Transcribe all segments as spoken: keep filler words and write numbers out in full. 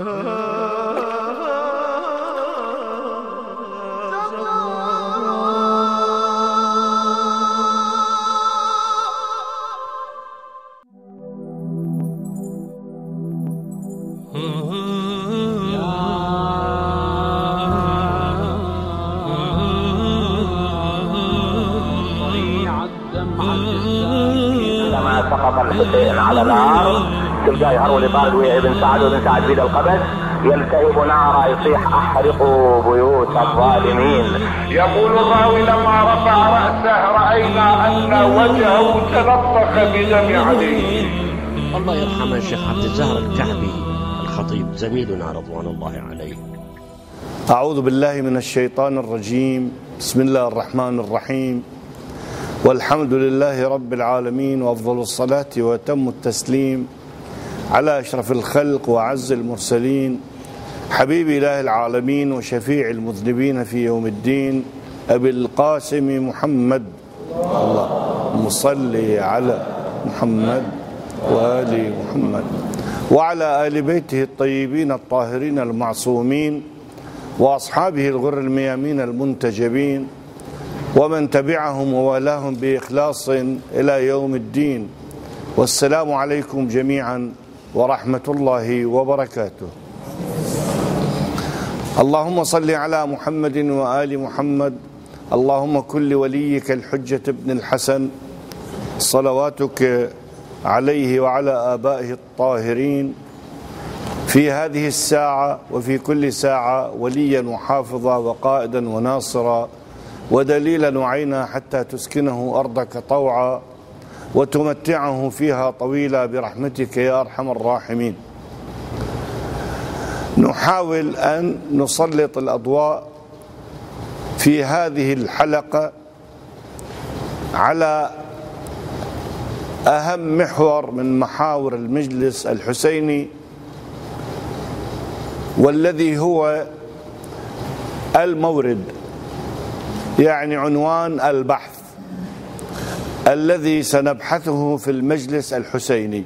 كما سقط الحسين على الارض تلقاه يهرول لطالب بن سعد وبن سعد بيد القبس يلتهب نارا يصيح احرقوا بيوت الظالمين. يقول الراوي لما رفع راسه راينا ان وجهه تلطخ بدم عليه. الله يرحمه الشيخ عبد الزهر الكعبي الخطيب زميلنا رضوان الله عليه. أعوذ بالله من الشيطان الرجيم. بسم الله الرحمن الرحيم، والحمد لله رب العالمين، وأفضل الصلاة وأتم التسليم على أشرف الخلق وأعز المرسلين حبيب إله العالمين وشفيع المذنبين في يوم الدين أبي القاسم محمد. اللهم صل على محمد وآل محمد وعلى آل بيته الطيبين الطاهرين المعصومين وأصحابه الغر الميامين المنتجبين ومن تبعهم ووالاهم بإخلاص إلى يوم الدين. والسلام عليكم جميعا ورحمة الله وبركاته. اللهم صل على محمد وآل محمد. اللهم كن لوليك الحجة ابن الحسن صلواتك عليه وعلى آبائه الطاهرين في هذه الساعة وفي كل ساعة وليا وحافظا وقائدا وناصرا ودليلا وعينا حتى تسكنه أرضك طوعا وتمتعه فيها طويلا برحمتك يا أرحم الراحمين. نحاول أن نسلط الأضواء في هذه الحلقة على أهم محور من محاور المجلس الحسيني، والذي هو المورد، يعني عنوان البحث الذي سنبحثه في المجلس الحسيني.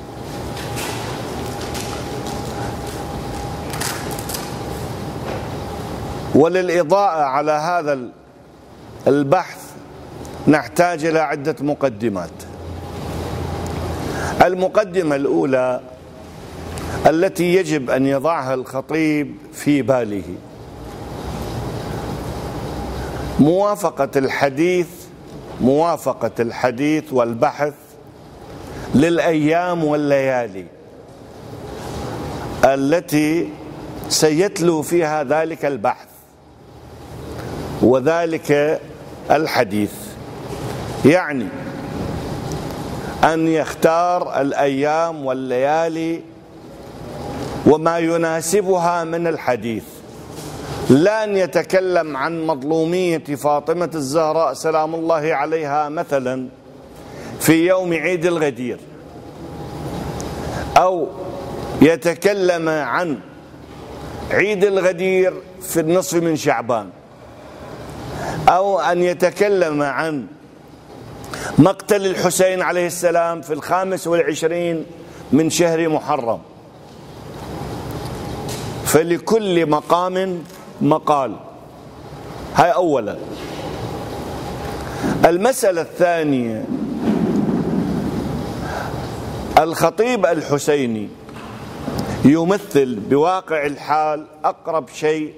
وللإضاءة على هذا البحث نحتاج إلى عدة مقدمات. المقدمة الأولى التي يجب أن يضعها الخطيب في باله موافقة الحديث موافقة الحديث والبحث للأيام والليالي التي سيتلو فيها ذلك البحث وذلك الحديث، يعني أن يختار الأيام والليالي وما يناسبها من الحديث، لا أن يتكلم عن مظلومية فاطمة الزهراء سلام الله عليها مثلا في يوم عيد الغدير، أو يتكلم عن عيد الغدير في النصف من شعبان، أو أن يتكلم عن مقتل الحسين عليه السلام في الخامس والعشرين من شهر محرم. فلكل مقام مقال. هاي أولا. المسألة الثانية، الخطيب الحسيني يمثل بواقع الحال أقرب شيء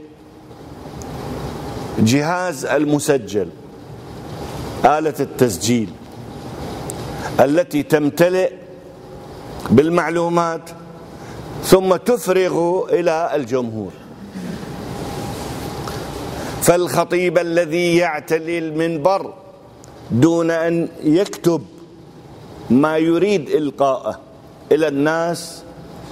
جهاز المسجل، آلة التسجيل التي تمتلئ بالمعلومات ثم تفرغ إلى الجمهور. فالخطيب الذي يعتلي المنبر دون أن يكتب ما يريد إلقاءه إلى الناس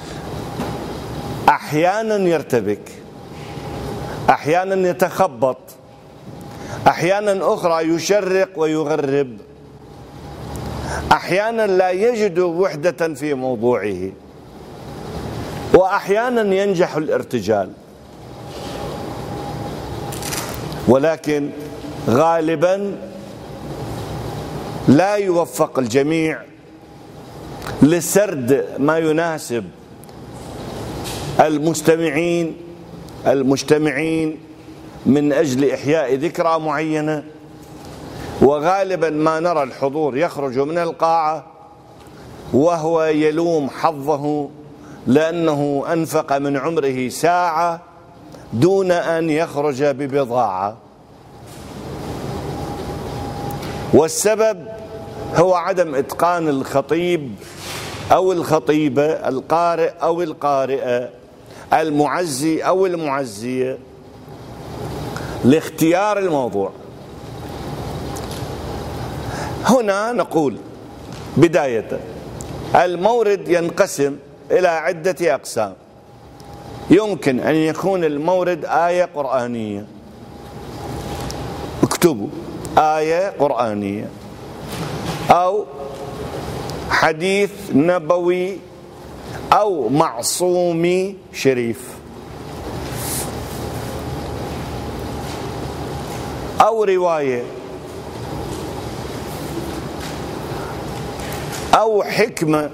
أحيانا يرتبك، أحيانا يتخبط، أحيانا أخرى يشرق ويغرب، أحيانا لا يجد وحدة في موضوعه، وأحيانا ينجح الارتجال. ولكن غالبا لا يوفق الجميع لسرد ما يناسب المستمعين المجتمعين من أجل إحياء ذكرى معينة، وغالبا ما نرى الحضور يخرج من القاعة وهو يلوم حظه لأنه أنفق من عمره ساعة دون أن يخرج ببضاعة، والسبب هو عدم إتقان الخطيب أو الخطيبة، القارئ أو القارئة، المعزي أو المعزية، لاختيار الموضوع. هنا نقول بداية المورد ينقسم إلى عدة أقسام. يمكن أن يكون المورد آية قرآنية، اكتبوا آية قرآنية، أو حديث نبوي، أو معصومي شريف، أو رواية، أو حكمة،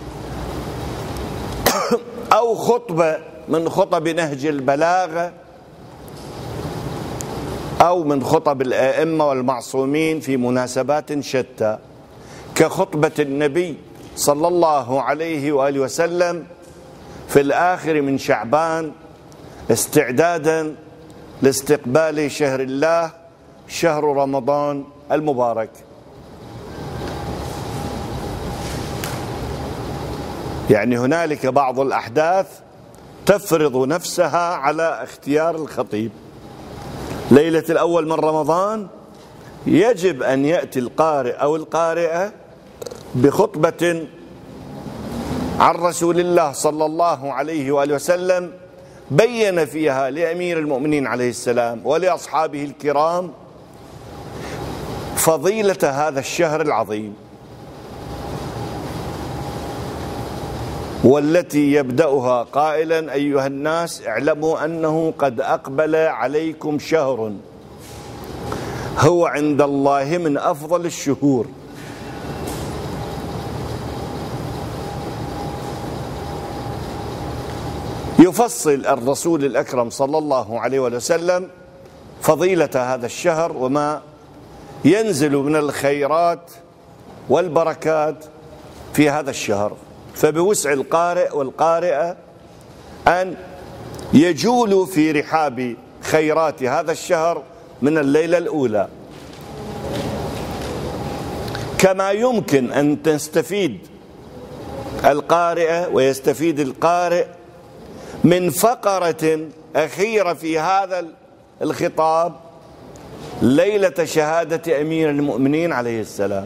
أو خطبة من خطب نهج البلاغة، أو من خطب الآئمة والمعصومين في مناسبات شتى، كخطبة النبي صلى الله عليه وآله وسلم في الآخر من شعبان استعدادا لاستقبال شهر الله، شهر رمضان المبارك. يعني هنالك بعض الأحداث تفرض نفسها على اختيار الخطيب. ليلة الأول من رمضان يجب أن يأتي القارئ أو القارئة بخطبة عن رسول الله صلى الله عليه وآله وسلم بين فيها لأمير المؤمنين عليه السلام ولأصحابه الكرام فضيلة هذا الشهر العظيم، والتي يبدأها قائلا: أيها الناس اعلموا أنه قد أقبل عليكم شهر هو عند الله من أفضل الشهور. يفصل الرسول الأكرم صلى الله عليه وسلم فضيلة هذا الشهر وما ينزل من الخيرات والبركات في هذا الشهر، فبوسع القارئ والقارئة أن يجولوا في رحاب خيرات هذا الشهر من الليلة الأولى. كما يمكن أن تستفيد القارئة ويستفيد القارئ من فقرة أخيرة في هذا الخطاب ليلة شهادة أمير المؤمنين عليه السلام،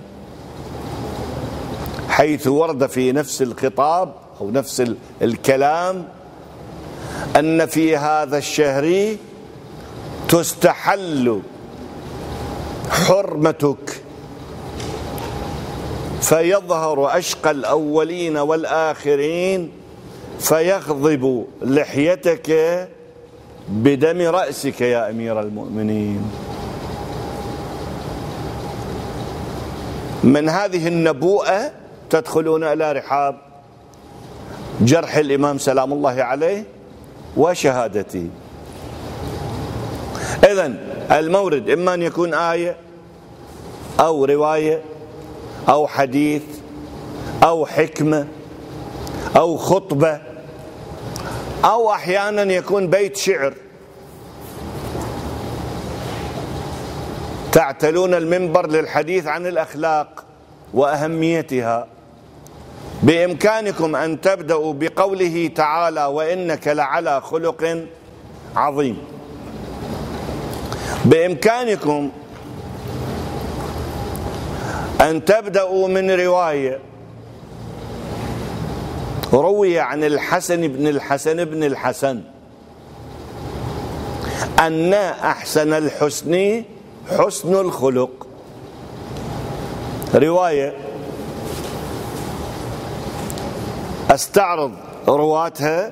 حيث ورد في نفس الخطاب أو نفس الكلام أن في هذا الشهر تستحل حرمتك فيظهر أشقى الأولين والآخرين فيغضب لحيتك بدم رأسك يا أمير المؤمنين. من هذه النبوءة تدخلون إلى رحاب جرح الإمام سلام الله عليه وشهادته. إذن المورد إما أن يكون آية أو رواية أو حديث أو حكمة أو خطبة، أو أحيانا يكون بيت شعر. تعتلون المنبر للحديث عن الأخلاق وأهميتها، بإمكانكم أن تبدأوا بقوله تعالى: وإنك لعلى خلق عظيم. بإمكانكم أن تبدأوا من رواية روي عن الحسن بن الحسن بن الحسن أن أحسن الحسن حسن الخلق، رواية أستعرض رواتها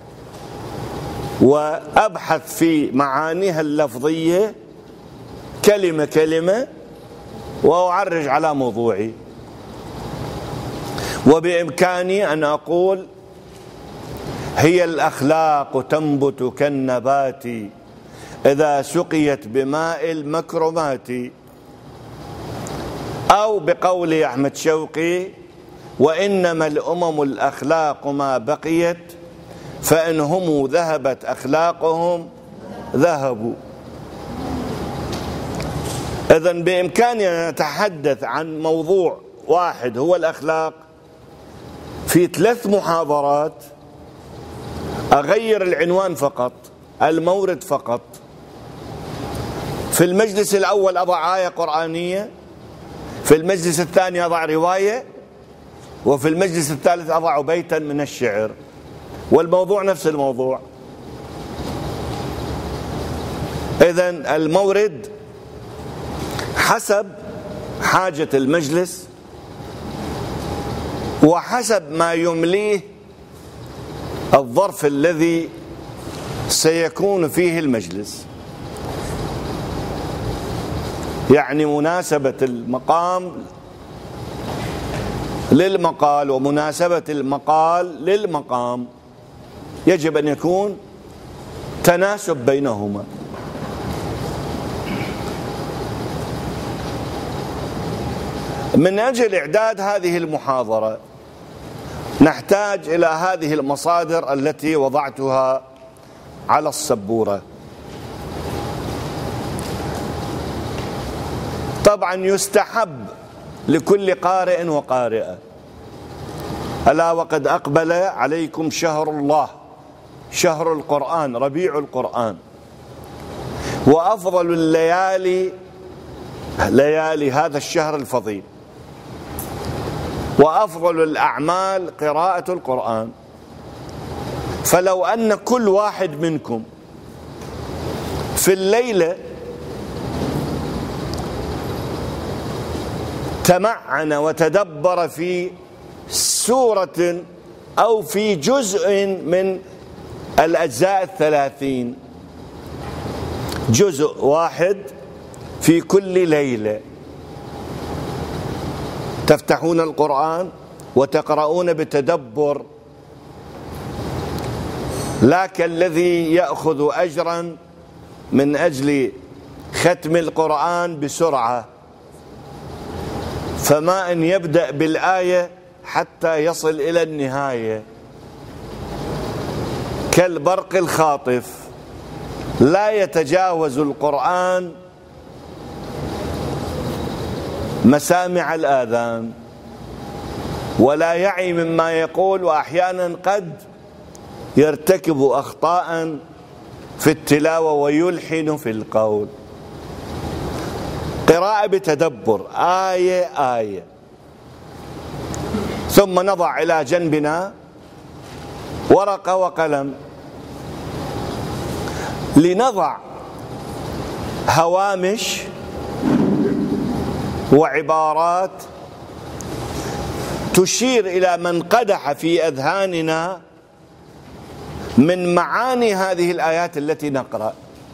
وأبحث في معانيها اللفظية كلمة كلمة وأعرج على موضوعي، وبإمكاني أن أقول هي الأخلاق تنبت كالنبات إذا سقيت بماء المكرمات. أو بقول أحمد شوقي: وإنما الأمم الأخلاق ما بقيت، فإن هم ذهبت أخلاقهم ذهبوا. إذن بإمكاننا أن نتحدث عن موضوع واحد هو الأخلاق في ثلاث محاضرات، أغير العنوان فقط، المورد فقط. في المجلس الأول أضع آية قرآنية، في المجلس الثاني أضع رواية، وفي المجلس الثالث أضع بيتا من الشعر، والموضوع نفس الموضوع. إذن المورد حسب حاجة المجلس وحسب ما يمليه الظرف الذي سيكون فيه المجلس، يعني مناسبة المقام للمقال ومناسبة المقال للمقام، يجب أن يكون تناسب بينهما. من أجل إعداد هذه المحاضرة نحتاج إلى هذه المصادر التي وضعتها على السبورة. طبعا يستحب لكل قارئ وقارئة، ألا وقد أقبل عليكم شهر الله، شهر القرآن، ربيع القرآن، وأفضل الليالي ليالي هذا الشهر الفضيل، وأفضل الأعمال قراءة القرآن. فلو أن كل واحد منكم في الليلة تمعن وتدبر في سورة أو في جزء من الأجزاء الثلاثين، جزء واحد في كل ليلة، تفتحون القرآن وتقرؤون بتدبر، لا كالذي يأخذ أجرا من أجل ختم القرآن بسرعة، فما أن يبدأ بالآية حتى يصل إلى النهاية كالبرق الخاطف، لا يتجاوز القرآن مسامع الآذان ولا يعي مما يقول، وأحيانا قد يرتكب أخطاء في التلاوة ويلحن في القول. قراءة بتدبر آية آية، ثم نضع إلى جنبنا ورقة وقلم لنضع هوامش وعبارات تشير إلى من قدح في أذهاننا من معاني هذه الآيات التي نقرأ،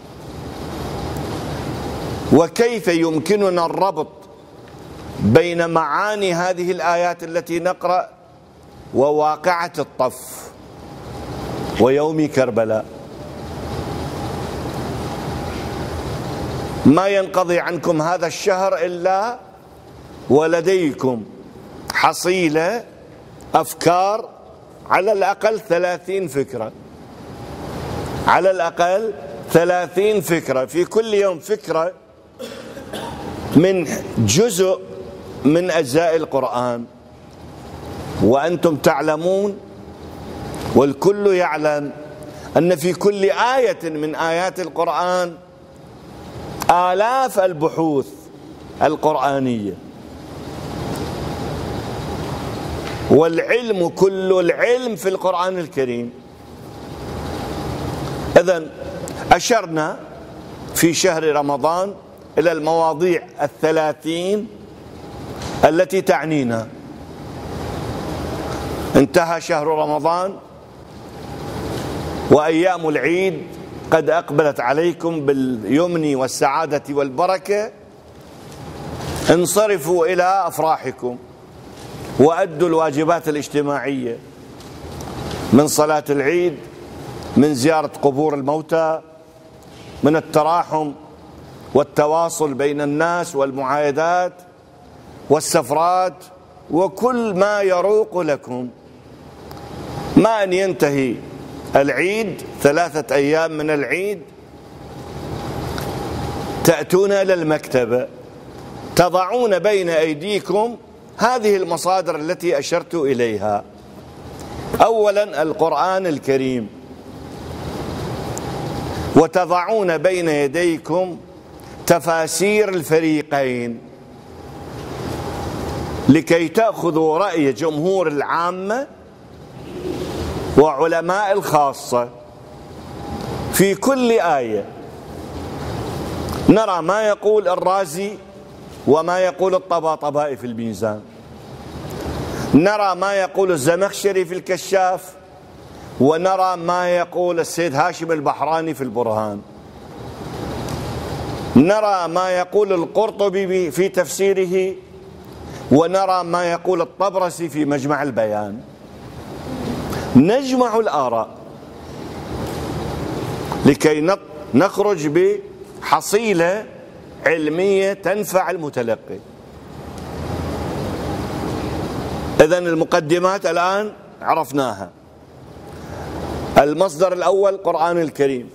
وكيف يمكننا الربط بين معاني هذه الآيات التي نقرأ وواقعة الطف ويوم كربلاء. ما ينقضي عنكم هذا الشهر إلا ولديكم حصيلة أفكار، على الأقل ثلاثين فكرة، على الأقل ثلاثين فكرة في كل يوم، فكرة من جزء من أجزاء القرآن. وأنتم تعلمون والكل يعلم أن في كل آية من آيات القرآن آلاف البحوث القرآنية، والعلم كل العلم في القرآن الكريم. إذن أشرنا في شهر رمضان إلى المواضيع الثلاثين التي تعنينا. انتهى شهر رمضان وأيام العيد قد أقبلت عليكم باليمن والسعادة والبركة. انصرفوا إلى أفراحكم وأدوا الواجبات الاجتماعية من صلاة العيد، من زيارة قبور الموتى، من التراحم والتواصل بين الناس والمعايدات والسفرات وكل ما يروق لكم. ما أن ينتهي العيد ثلاثة أيام من العيد تأتون إلى المكتبة تضعون بين أيديكم هذه المصادر التي أشرت إليها. أولا القرآن الكريم، وتضعون بين يديكم تفاسير الفريقين لكي تأخذوا رأي جمهور العامة وعلماء الخاصة في كل آية. نرى ما يقول الرازي وما يقول الطباطبائي في الميزان، نرى ما يقول الزمخشري في الكشاف، ونرى ما يقول السيد هاشم البحراني في البرهان، نرى ما يقول القرطبي في تفسيره، ونرى ما يقول الطبرسي في مجمع البيان. نجمع الآراء لكي نخرج بحصيلة علمية تنفع المتلقي. إذن المقدمات الآن عرفناها. المصدر الأول القرآن الكريم،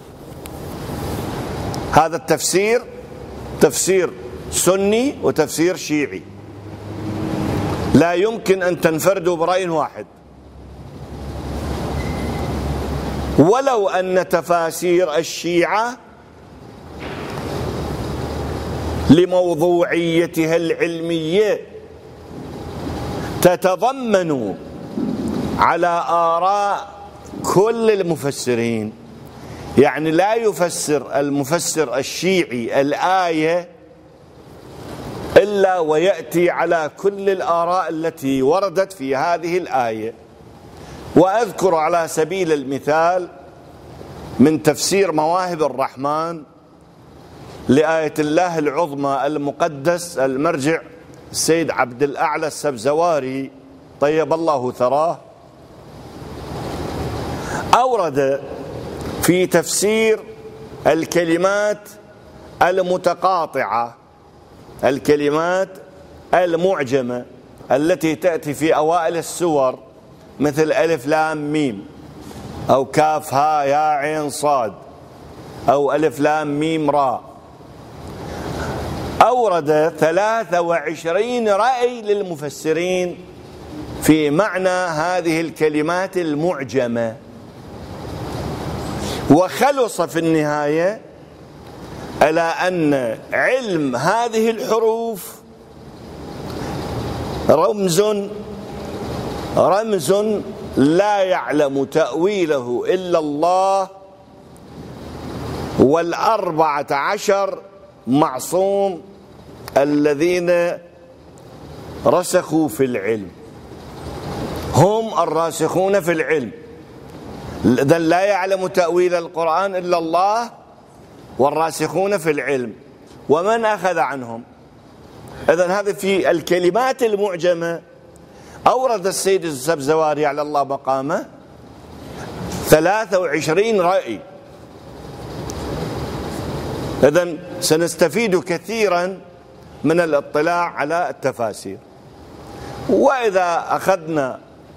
هذا التفسير تفسير سني وتفسير شيعي، لا يمكن أن تنفردوا برأي واحد، ولو أن تفاسير الشيعة لموضوعيتها العلمية تتضمن على آراء كل المفسرين. يعني لا يفسر المفسر الشيعي الآية إلا ويأتي على كل الآراء التي وردت في هذه الآية. وأذكر على سبيل المثال من تفسير مواهب الرحمن لآية الله العظمى المقدس المرجع السيد عبد الأعلى السبزواري طيب الله ثراه، أورد في تفسير الكلمات المتقاطعة، الكلمات المعجمة التي تأتي في أوائل السور مثل ألف لام ميم أو كاف ها يا عين صاد أو ألف لام ميم راء. أورد ثلاثة وعشرين رأي للمفسرين في معنى هذه الكلمات المعجمة، وخلص في النهاية إلى أن علم هذه الحروف رمز رمز لا يعلم تأويله إلا الله، والأربعة عشر معصوم الذين رسخوا في العلم هم الراسخون في العلم. إذن لا يعلم تأويل القرآن إلا الله والراسخون في العلم، ومن أخذ عنهم. إذن هذا في الكلمات المعجمة. أورد السيد السبزواري على الله مقامه ثلاثة وعشرين رأي. إذن سنستفيد كثيرا من الاطلاع على التفاسير. وإذا أخذنا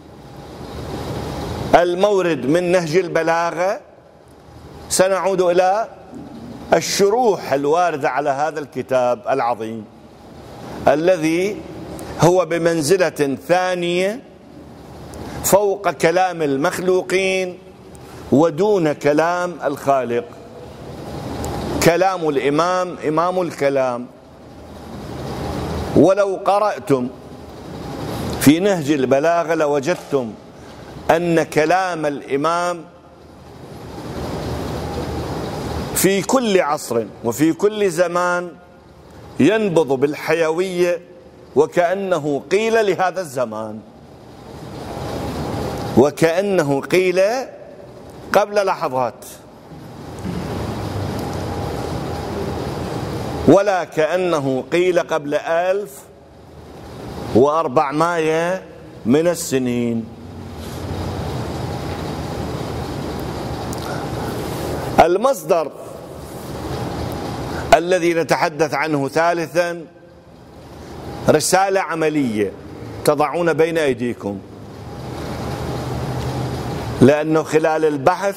المورد من نهج البلاغة سنعود إلى الشروح الواردة على هذا الكتاب العظيم الذي هو بمنزلة ثانية فوق كلام المخلوقين ودون كلام الخالق. كلام الإمام إمام الكلام. ولو قرأتم في نهج البلاغة لوجدتم أن كلام الإمام في كل عصر وفي كل زمان ينبض بالحيوية وكأنه قيل لهذا الزمان، وكأنه قيل قبل لحظات، ولا كأنه قيل قبل ألف وأربعمائة من السنين. المصدر الذي نتحدث عنه ثالثا رسالة عملية تضعون بين أيديكم، لأنه خلال البحث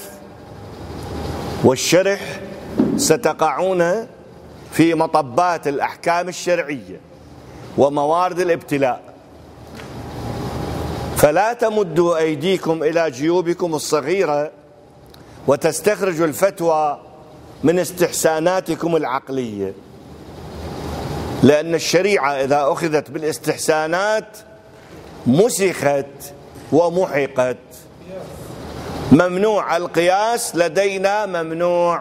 والشرح ستقعون في مطبات الأحكام الشرعية وموارد الابتلاء، فلا تمدوا أيديكم إلى جيوبكم الصغيرة وتستخرجوا الفتوى من استحساناتكم العقلية، لأن الشريعة إذا أخذت بالاستحسانات مسخت ومحقت. ممنوع القياس لدينا، ممنوع.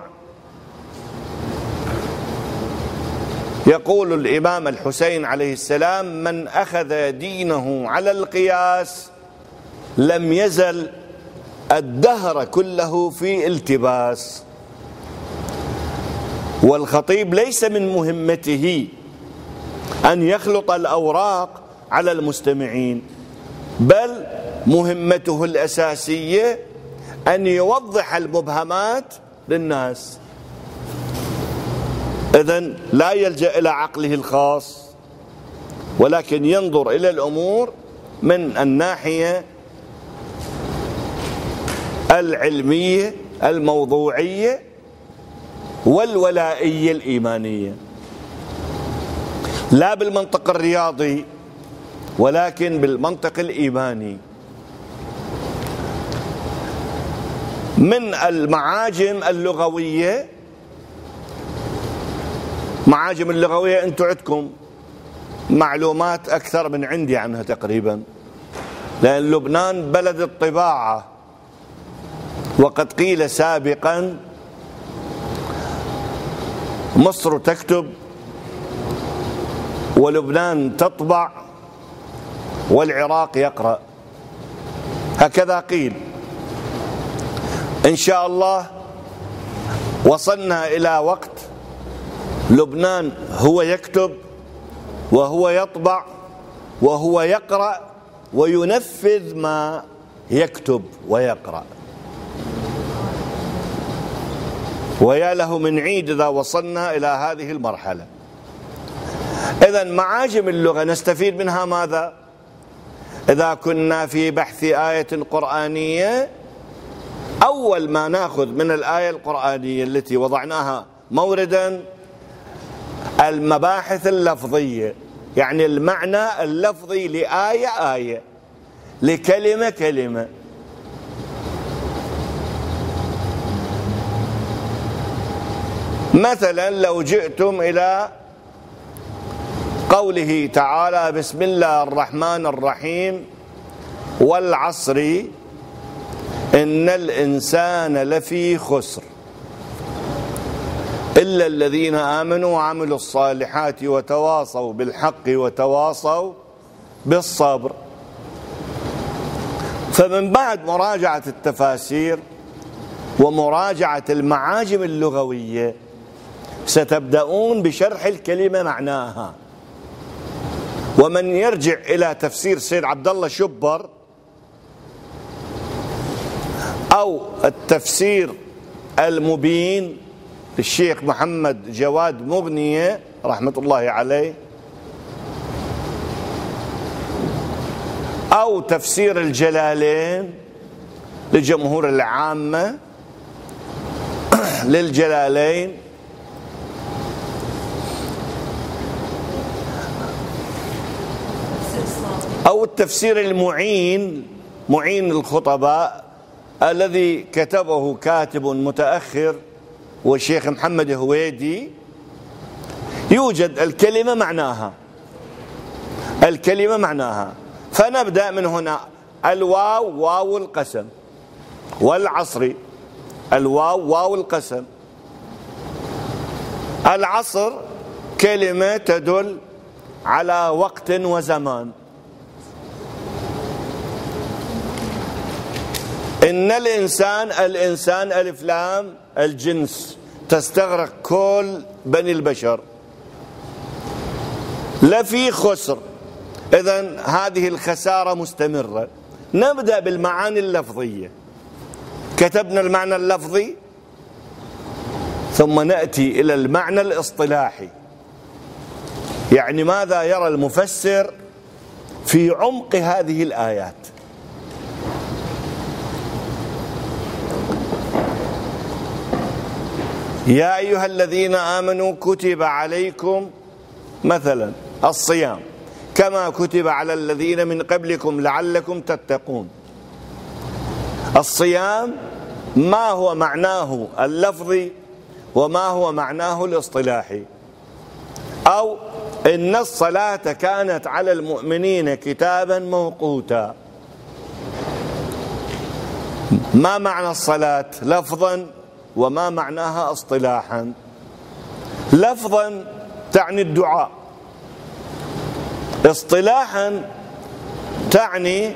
يقول الإمام الحسين عليه السلام: من أخذ دينه على القياس لم يزل الدهر كله في التباس. والخطيب ليس من مهمته أن يخلط الأوراق على المستمعين، بل مهمته الأساسية أن يوضح المبهمات للناس. إذن لا يلجأ إلى عقله الخاص، ولكن ينظر إلى الأمور من الناحية العلمية الموضوعية والولائية الإيمانية، لا بالمنطق الرياضي ولكن بالمنطق الإيماني. من المعاجم اللغوية، معاجم اللغوية أنتم عندكم معلومات أكثر من عندي عنها تقريبا، لأن لبنان بلد الطباعة، وقد قيل سابقا مصر تكتب ولبنان تطبع والعراق يقرأ، هكذا قيل. إن شاء الله وصلنا إلى وقت لبنان هو يكتب وهو يطبع وهو يقرأ وينفذ ما يكتب ويقرأ، ويا له من عيد إذا وصلنا إلى هذه المرحلة. إذن معاجم اللغة نستفيد منها ماذا؟ إذا كنا في بحث آية قرآنية، أول ما نأخذ من الآية القرآنية التي وضعناها موردا المباحث اللفظية، يعني المعنى اللفظي لآية آية، لكلمة كلمة. مثلا لو جئتم إلى قوله تعالى: بسم الله الرحمن الرحيم والعصر إن الإنسان لفي خسر إلا الذين آمنوا وعملوا الصالحات وتواصوا بالحق وتواصوا بالصبر. فمن بعد مراجعة التفاسير ومراجعة المعاجم اللغوية ستبدأون بشرح الكلمة معناها. ومن يرجع إلى تفسير سيد عبد الله شبر أو التفسير المبين للشيخ محمد جواد مغنية رحمة الله عليه، أو تفسير الجلالين لجمهور العامة للجلالين، أو التفسير المعين معين الخطباء الذي كتبه كاتب متأخر والشيخ محمد هويدي، يوجد الكلمة معناها، الكلمة معناها. فنبدأ من هنا: الواو واو القسم، والعصر الواو واو القسم. العصر كلمة تدل على وقت وزمان. إن الإنسان، الإنسان ألف لام الجنس تستغرق كل بني البشر. لفي خسر، إذن هذه الخسارة مستمرة. نبدأ بالمعاني اللفظية. كتبنا المعنى اللفظي ثم نأتي إلى المعنى الاصطلاحي، يعني ماذا يرى المفسر في عمق هذه الآيات. يا أيها الذين آمنوا كتب عليكم مثلا الصيام كما كتب على الذين من قبلكم لعلكم تتقون. الصيام ما هو معناه اللفظي وما هو معناه الاصطلاحي؟ أو إن الصلاة كانت على المؤمنين كتابا موقوتا. ما معنى الصلاة لفظا وما معناها اصطلاحا؟ لفظا تعني الدعاء، اصطلاحا تعني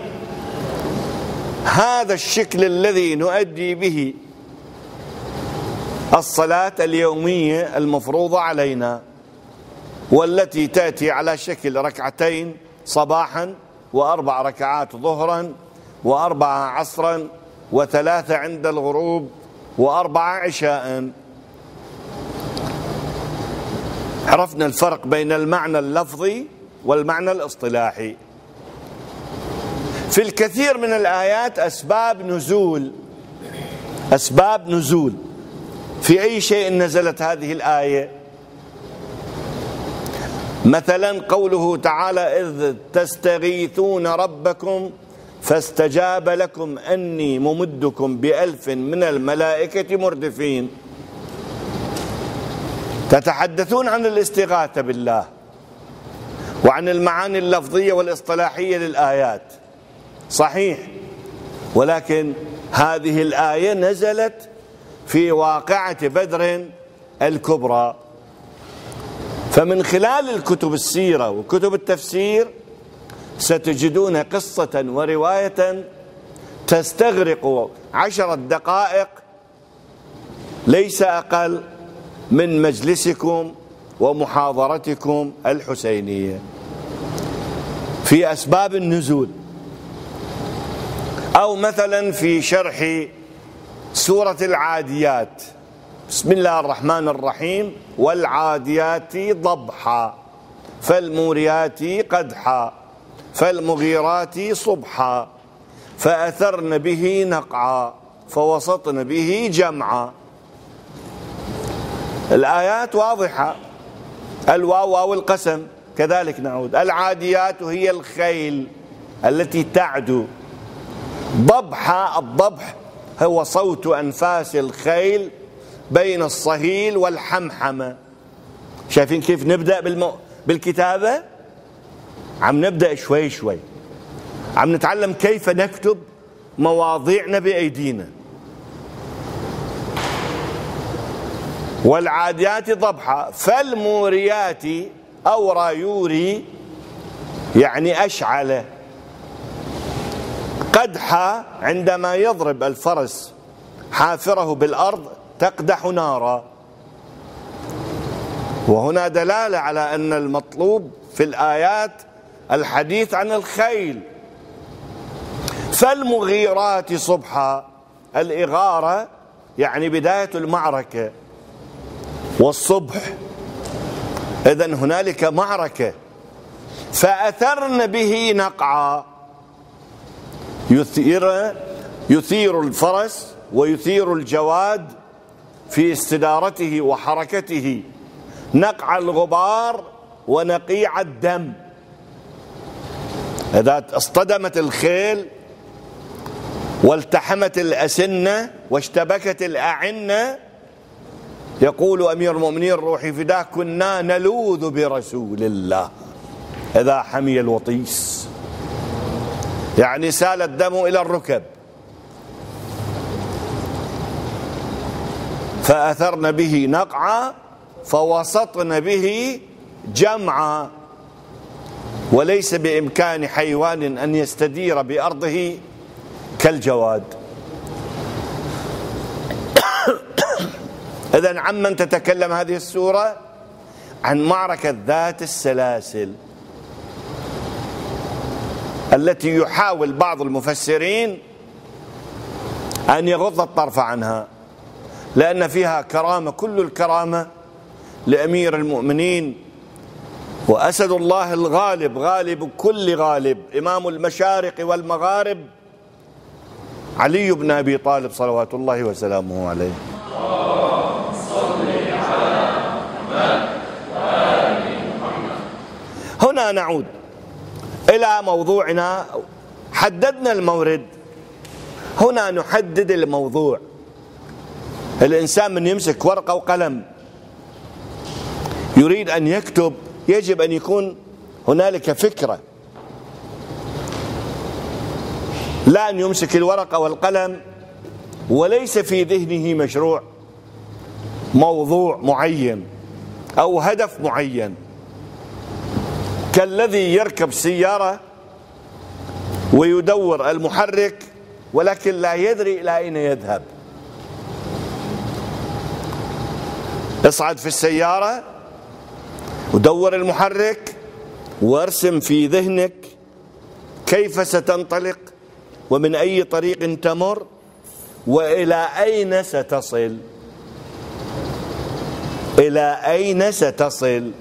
هذا الشكل الذي نؤدي به الصلاة اليومية المفروضة علينا، والتي تأتي على شكل ركعتين صباحا وأربع ركعات ظهرا وأربعة عصرا وثلاثة عند الغروب وأربعة عشاء. عرفنا الفرق بين المعنى اللفظي والمعنى الاصطلاحي. في الكثير من الآيات أسباب نزول، أسباب نزول. في أي شيء نزلت هذه الآية؟ مثلا قوله تعالى إذ تستغيثون ربكم فاستجاب لكم أني ممدكم بألف من الملائكة مردفين. تتحدثون عن الاستغاثة بالله وعن المعاني اللفظية والاصطلاحية للآيات، صحيح، ولكن هذه الآية نزلت في واقعة بدر الكبرى. فمن خلال الكتب السيرة وكتب التفسير ستجدون قصة ورواية تستغرق عشرة دقائق ليس أقل من مجلسكم ومحاضرتكم الحسينية في أسباب النزول. أو مثلا في شرح سورة العاديات، بسم الله الرحمن الرحيم والعاديات ضبحا فالموريات قدحا فالمغيرات صبحا فأثرن به نقعا فوسطن به جمعا. الآيات واضحة، الواو واو القسم كذلك نعود. العاديات هي الخيل التي تعدو. ضبحا، الضبح هو صوت أنفاس الخيل بين الصهيل والحمحمة. شايفين كيف نبدأ بالمو... بالكتابة؟ عم نبدأ شوي شوي، عم نتعلم كيف نكتب مواضيعنا بأيدينا. والعاديات ضبحا فالموريات أو رايوري يعني أشعل. قدحا عندما يضرب الفرس حافره بالأرض تقدح نارا. وهنا دلالة على أن المطلوب في الآيات الحديث عن الخيل. فالمغيرات صبحا، الإغارة يعني بداية المعركة، والصبح إذن هنالك معركة. فأثرن به نقعا، يثير يثير الفرس ويثير الجواد في استدارته وحركته، نقع الغبار ونقيع الدم. إذا اصطدمت الخيل والتحمت الأسنة واشتبكت الأعنة، يقول أمير المؤمنين روحي فداه كنا نلوذ برسول الله إذا حمي الوطيس، يعني سال الدم إلى الركب. فأثرن به نقعا فوسطن به جمعا. وليس بإمكان حيوان أن يستدير بأرضه كالجواد. إذن عمن تتكلم هذه السورة؟ عن معركة ذات السلاسل التي يحاول بعض المفسرين أن يغض الطرف عنها. لأن فيها كرامة، كل الكرامة لأمير المؤمنين وأسد الله الغالب، غالب كل غالب، إمام المشارق والمغارب، علي بن أبي طالب صلوات الله وسلامه عليه. هنا نعود إلى موضوعنا. حددنا المورد، هنا نحدد الموضوع. الإنسان من يمسك ورقة وقلم يريد أن يكتب يجب أن يكون هنالك فكرة، لا أن يمسك الورقة والقلم وليس في ذهنه مشروع، موضوع معين أو هدف معين، كالذي يركب سيارة ويدور المحرك ولكن لا يدري إلى أين يذهب. اصعد في السيارة ودور المحرك وارسم في ذهنك كيف ستنطلق ومن أي طريق تمر وإلى أين ستصل، إلى أين ستصل.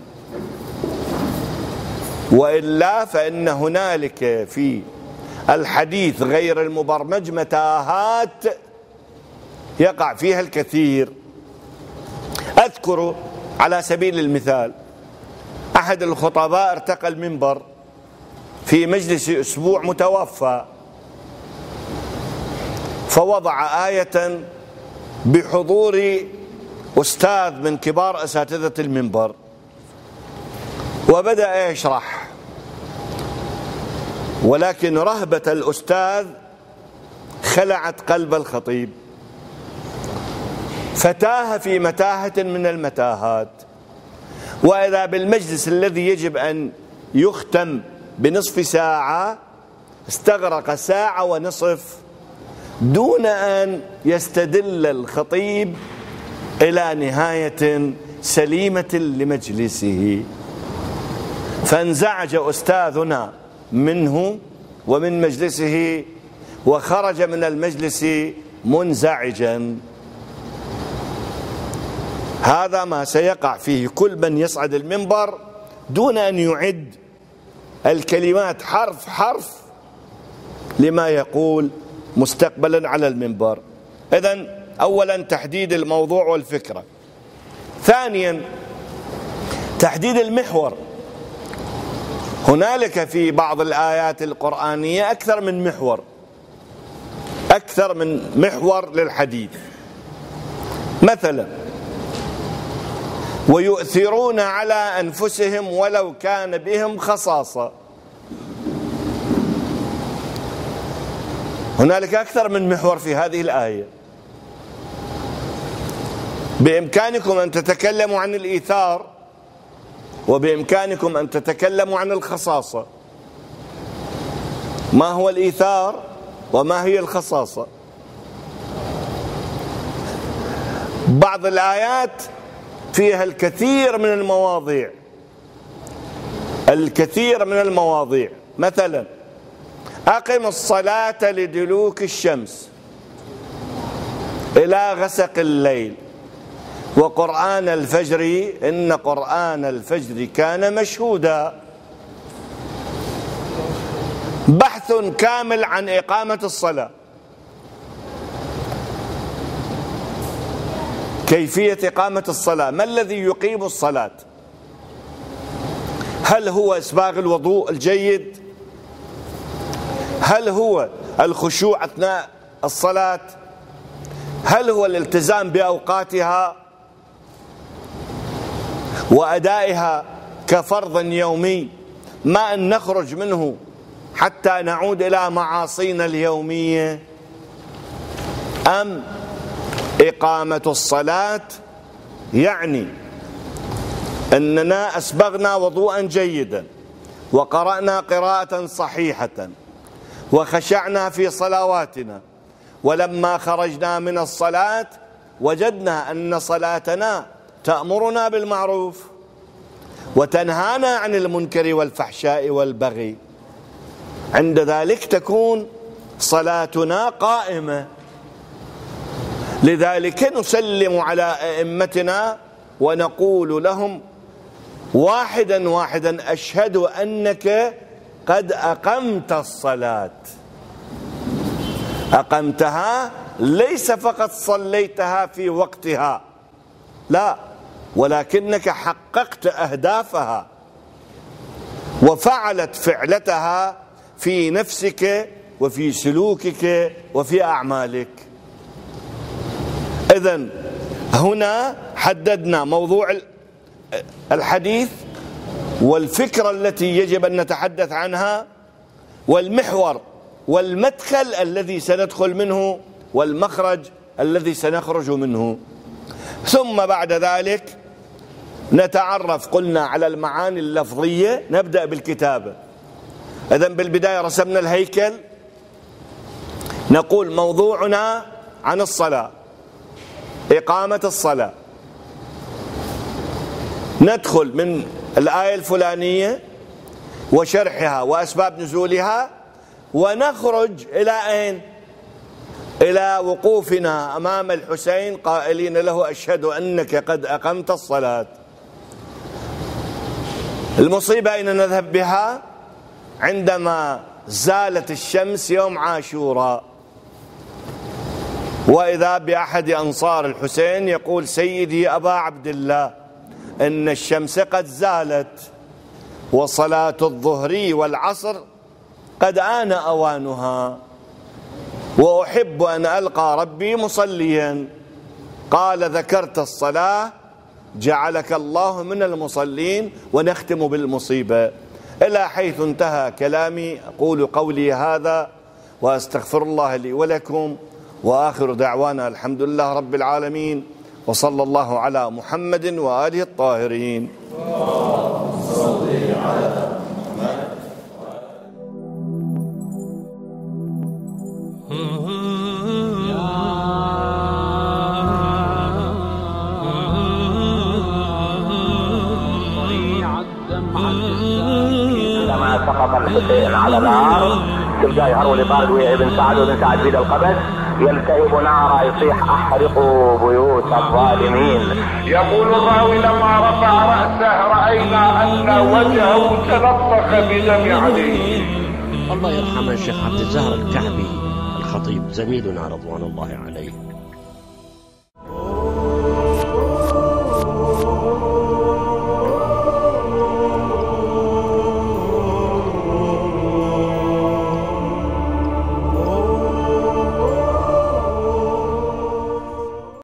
وإلا فإن هنالك في الحديث غير المبرمج متاهات يقع فيها الكثير. أذكر على سبيل المثال أحد الخطباء ارتقى المنبر في مجلس أسبوع متوفى، فوضع آية بحضور أستاذ من كبار أساتذة المنبر وبدأ يشرح، ولكن رهبة الأستاذ خلعت قلب الخطيب فتاه في متاهة من المتاهات، وإذا بالمجلس الذي يجب أن يختم بنصف ساعة استغرق ساعة ونصف دون أن يستدل الخطيب إلى نهاية سليمة لمجلسه. فانزعج أستاذنا منه ومن مجلسه وخرج من المجلس منزعجا. هذا ما سيقع فيه كل من يصعد المنبر دون أن يعد الكلمات حرف حرف لما يقول مستقبلا على المنبر. إذن أولا تحديد الموضوع والفكرة. ثانيا تحديد المحور. هنالك في بعض الآيات القرآنية أكثر من محور، أكثر من محور للحديث. مثلا ويؤثرون على أنفسهم ولو كان بهم خصاصة، هنالك أكثر من محور في هذه الآية. بإمكانكم أن تتكلموا عن الإيثار وبإمكانكم أن تتكلموا عن الخصاصة. ما هو الإيثار وما هي الخصاصة؟ بعض الآيات فيها الكثير من المواضيع، الكثير من المواضيع. مثلا أقم الصلاة لدلوك الشمس إلى غسق الليل وقرآن الفجر إن قرآن الفجر كان مشهودا. بحث كامل عن إقامة الصلاة، كيفية إقامة الصلاة، ما الذي يقيم الصلاة؟ هل هو إسباغ الوضوء الجيد؟ هل هو الخشوع أثناء الصلاة؟ هل هو الالتزام بأوقاتها وأدائها كفرض يومي ما أن نخرج منه حتى نعود إلى معاصينا اليومية؟ أم إقامة الصلاة يعني أننا أسبغنا وضوءا جيدا وقرأنا قراءة صحيحة وخشعنا في صلواتنا، ولما خرجنا من الصلاة وجدنا أن صلاتنا تأمرنا بالمعروف وتنهانا عن المنكر والفحشاء والبغي، عند ذلك تكون صلاتنا قائمة. لذلك نسلم على أئمتنا ونقول لهم واحدا واحدا: أشهد أنك قد أقمت الصلاة. أقمتها ليس فقط صليتها في وقتها، لا، ولكنك حققت أهدافها وفعلت فعلتها في نفسك وفي سلوكك وفي أعمالك. إذن هنا حددنا موضوع الحديث والفكرة التي يجب أن نتحدث عنها والمحور والمدخل الذي سندخل منه والمخرج الذي سنخرج منه. ثم بعد ذلك نتعرف قلنا على المعاني اللفظية. نبدأ بالكتابة. إذن بالبداية رسمنا الهيكل. نقول موضوعنا عن الصلاة، إقامة الصلاة. ندخل من الآية الفلانية وشرحها وأسباب نزولها، ونخرج إلى أين؟ إلى وقوفنا أمام الحسين قائلين له: أشهد أنك قد أقمت الصلاة. المصيبة أين نذهب بها؟ عندما زالت الشمس يوم عاشوراء، وإذا بأحد أنصار الحسين يقول: سيدي أبا عبد الله، إن الشمس قد زالت وصلاة الظهر والعصر قد آن أوانها، وأحب أن ألقى ربي مصليا. قال: ذكرت الصلاة جعلك الله من المصلين. ونختم بالمصيبة إلى حيث انتهى كلامي. أقول قولي هذا وأستغفر الله لي ولكم، وآخر دعوانا الحمد لله رب العالمين، وصلى الله على محمد وآله الطاهرين. صل على لما سقط الحسين على النار تلقاه هرول طارد ويا ابن سعد وابن سعد بيد القبس يلتهب نارا يصيح: احرقوا بيوت الظالمين. يقول الراوي: لما رفع رأسه رأينا أن وجهه تلطخ بدم عليه. الله يرحمه الشيخ عبد الزهر الكعبي الخطيب زميلنا رضوان الله عليه.